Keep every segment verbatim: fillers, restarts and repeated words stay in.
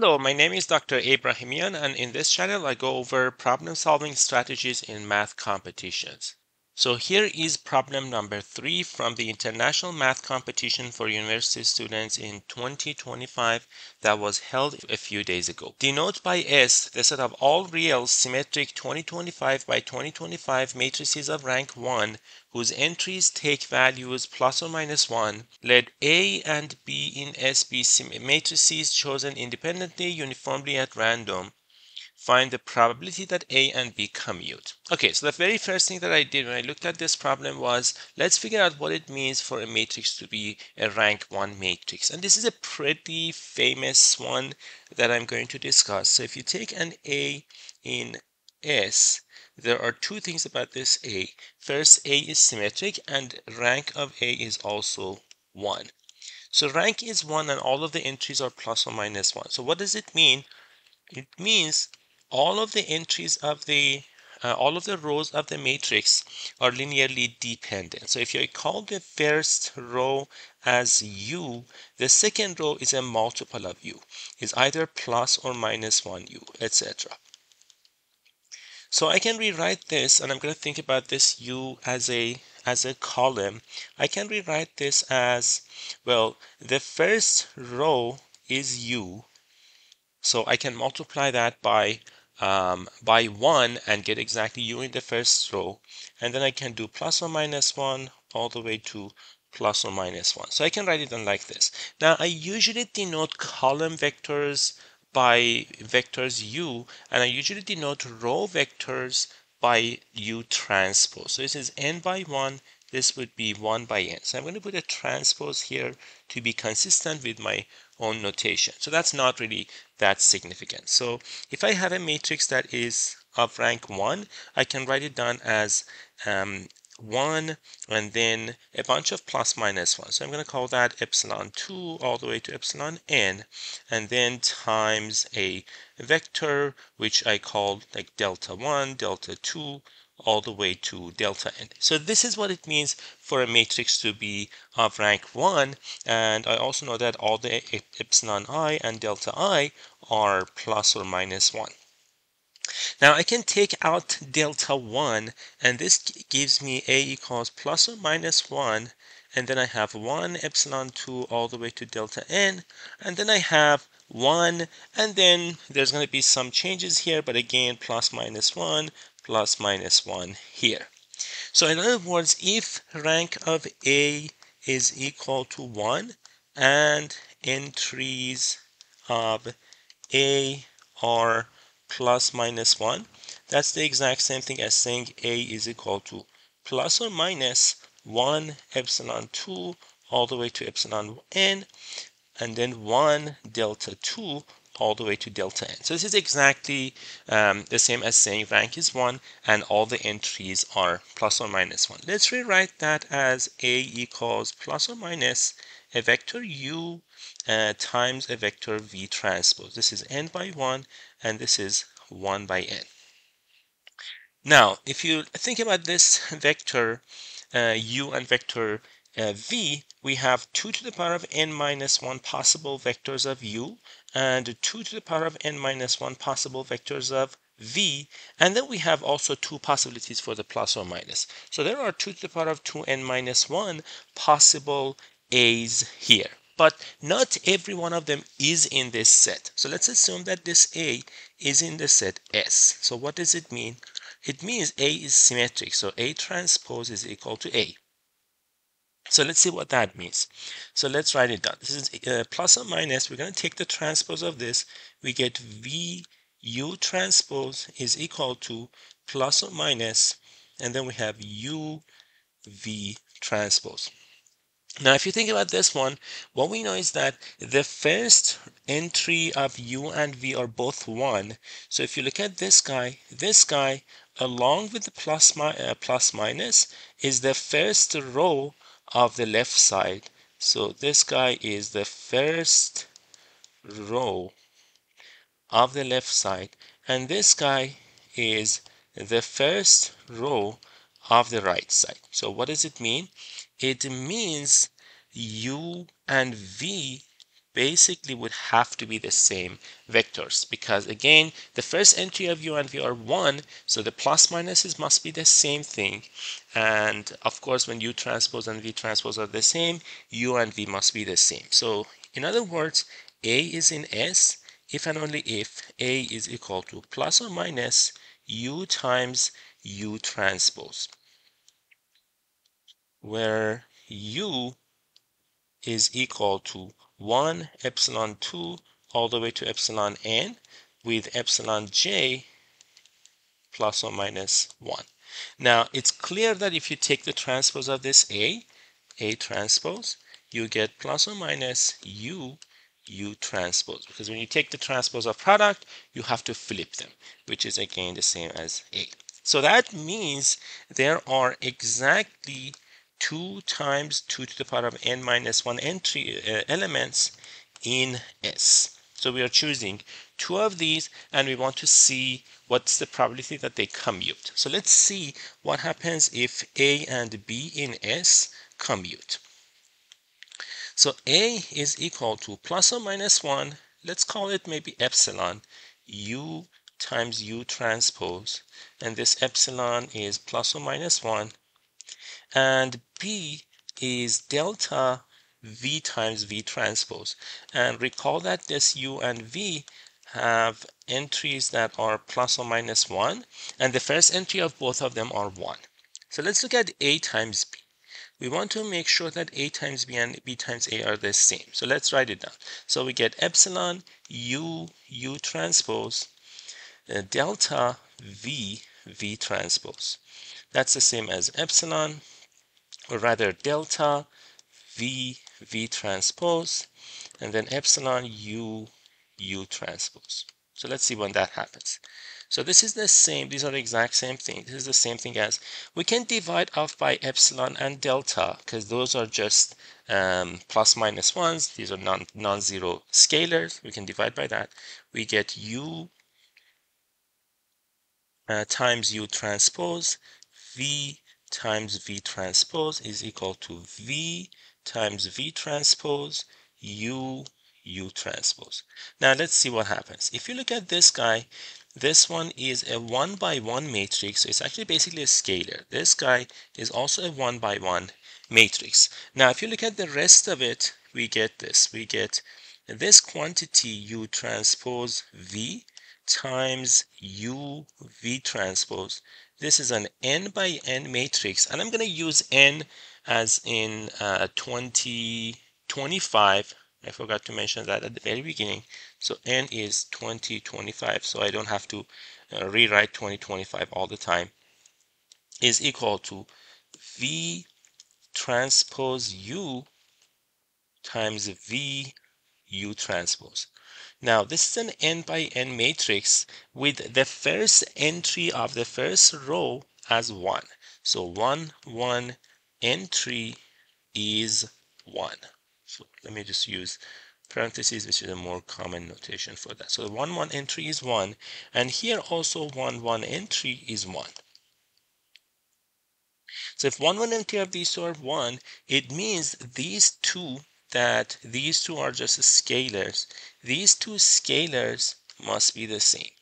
Hello, my name is Doctor Abrahamian, and in this channel I go over problem-solving strategies in math competitions. So here is problem number three from the International Math Competition for University Students in twenty twenty-five that was held a few days ago. Denote by S the set of all real symmetric twenty twenty-five by twenty twenty-five matrices of rank one whose entries take values plus or minus one. Let A and B in S be matrices chosen independently, uniformly at random. Find the probability that A and B commute. Okay, so the very first thing that I did when I looked at this problem was, let's figure out what it means for a matrix to be a rank one matrix. And this is a pretty famous one that I'm going to discuss. So if you take an A in S, there are two things about this A. First, A is symmetric and rank of A is also one. So rank is one and all of the entries are plus or minus one. So what does it mean? It means all of the entries of the uh, all of the rows of the matrix are linearly dependent. So if you call the first row as U, the second row is a multiple of U. It's either plus or minus one U, et cetera. So I can rewrite this, and I'm going to think about this U as a as a column. I can rewrite this as, well, the first row is U. So I can multiply that by um, by one and get exactly U in the first row. And then I can do plus or minus one all the way to plus or minus one. So I can write it down like this. Now I usually denote column vectors by vectors U, and I usually denote row vectors by U transpose. So this is n by one. This would be one by n. So I'm going to put a transpose here to be consistent with my own notation. So that's not really that significant. So if I have a matrix that is of rank one, I can write it down as um, one and then a bunch of plus minus one. So I'm going to call that epsilon two all the way to epsilon n, and then times a vector which I call like delta one, delta two, all the way to delta n. So this is what it means for a matrix to be of rank one, and I also know that all the epsilon I and delta I are plus or minus one. Now I can take out delta one, and this gives me A equals plus or minus one, and then I have one epsilon two all the way to delta n, and then I have one, and then there's going to be some changes here, but again plus minus one, plus minus one here. So in other words, if rank of A is equal to one and entries of A are plus minus one, that's the exact same thing as saying A is equal to plus or minus one epsilon two all the way to epsilon n, and then one delta two all the way to delta n. So this is exactly um, the same as saying rank is one and all the entries are plus or minus one. Let's rewrite that as A equals plus or minus a vector U uh, times a vector V transpose. This is n by one and this is one by n. Now, if you think about this vector uh, U and vector uh, V, we have two to the power of n minus one possible vectors of U and two to the power of n minus one possible vectors of V, and then we have also two possibilities for the plus or minus. So there are two to the power of two n minus one possible A's here, but not every one of them is in this set. So let's assume that this A is in the set S. So what does it mean? It means A is symmetric, so A transpose is equal to A. So let's see what that means. So let's write it down. This is uh, plus or minus. We're going to take the transpose of this. We get V U transpose is equal to plus or minus, and then we have U V transpose. Now, if you think about this one, what we know is that the first entry of U and V are both one. So if you look at this guy, this guy, along with the plus, mi uh, plus minus, is the first row of the left side. So this guy is the first row of the left side, and this guy is the first row of the right side. So what does it mean? It means U and V basically would have to be the same vectors, because again, the first entry of u and v are one, so the plus minuses must be the same thing. And of course, when u transpose and v transpose are the same, u and v must be the same. So in other words, A is in S if and only if A is equal to plus or minus u times u transpose, where u is equal to one epsilon two all the way to epsilon n, with epsilon j plus or minus one. Now, it's clear that if you take the transpose of this A, A transpose, you get plus or minus U, U transpose. Because when you take the transpose of product, you have to flip them, which is again the same as A. So that means there are exactly two times two to the power of n minus one entry uh, elements in S. So we are choosing two of these, and we want to see what's the probability that they commute. So let's see what happens if A and B in S commute. So A is equal to plus or minus one, let's call it maybe epsilon, U times U transpose, and this epsilon is plus or minus one, and B is delta V times V transpose. And recall that this U and V have entries that are plus or minus one, and the first entry of both of them are one. So let's look at A times B. We want to make sure that A times B and B times A are the same. So let's write it down. So we get epsilon U U transpose uh, delta V V transpose. That's the same as epsilon, or rather delta V V transpose, and then epsilon U U transpose. So let's see when that happens. So this is the same, these are the exact same thing. This is the same thing as, we can divide off by epsilon and delta, because those are just um, plus minus ones. These are non, non-zero scalars. We can divide by that. We get U uh, times U transpose, V times V transpose is equal to V times V transpose, U, U transpose. Now let's see what happens. If you look at this guy, this one is a one by one matrix. So it's actually basically a scalar. This guy is also a one by one matrix. Now, if you look at the rest of it, we get this. We get this quantity U transpose V times U V transpose. This is an n by n matrix, and I'm going to use n as in uh, twenty, twenty-five. I forgot to mention that at the very beginning. So n is twenty, twenty-five, so I don't have to uh, rewrite twenty, twenty-five all the time, is equal to V transpose U times V U transpose. Now, this is an n by n matrix with the first entry of the first row as one. So one, one entry is one. So let me just use parentheses, which is a more common notation for that. So one, one entry is one, and here also one, one entry is one. So if one, one entry of these two are one, it means these two that these two are just scalars. These two scalars must be the same.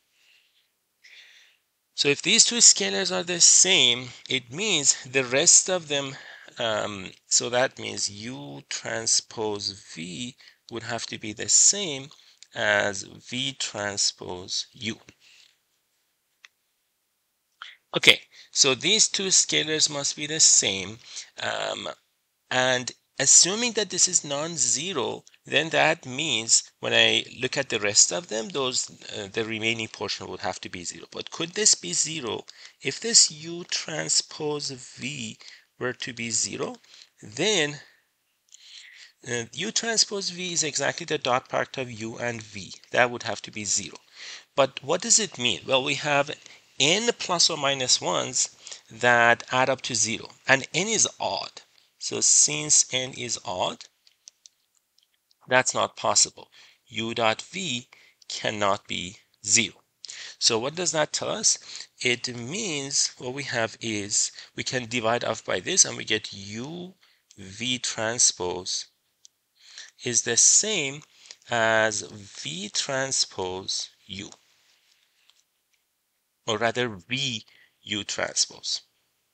So if these two scalars are the same, it means the rest of them, um, so that means U transpose V would have to be the same as V transpose U. Okay, so these two scalars must be the same. Um, and assuming that this is non-zero, then that means when I look at the rest of them, those uh, the remaining portion would have to be zero. But could this be zero? If this U transpose V were to be zero, then uh, U transpose V is exactly the dot product of U and V. That would have to be zero. But what does it mean? Well, we have n plus or minus ones that add up to zero, and n is odd. So since n is odd, that's not possible. U dot V cannot be zero. So what does that tell us? It means what we have is we can divide off by this, and we get U V transpose is the same as V transpose U, or rather V U transpose.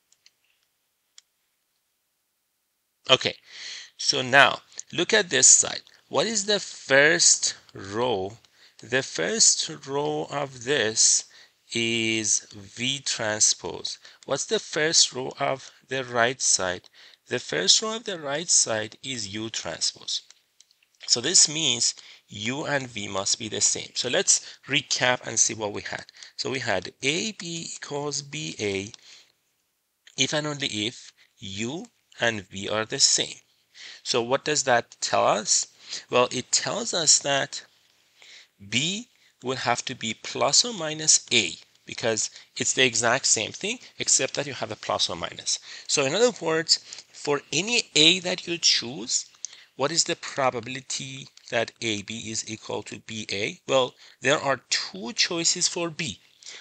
Okay, so now look at this side. What is the first row? The first row of this is V transpose. What's the first row of the right side? The first row of the right side is U transpose. So this means U and V must be the same. So let's recap and see what we had. So we had A B equals B A if and only if U and V are the same. So what does that tell us? Well, it tells us that B will have to be plus or minus A, because it's the exact same thing except that you have a plus or minus. So in other words, for any A that you choose, what is the probability that A B is equal to B A? Well, there are two choices for B,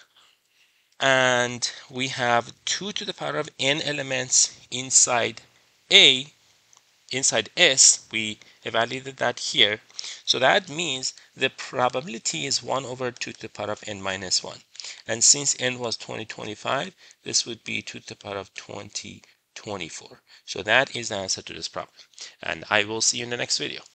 and we have two to the power of n elements inside A. Inside S, we evaluated that here. So that means the probability is one over two to the power of n minus one. And since n was twenty twenty-five, this would be two to the power of twenty twenty-four. So that is the answer to this problem. And I will see you in the next video.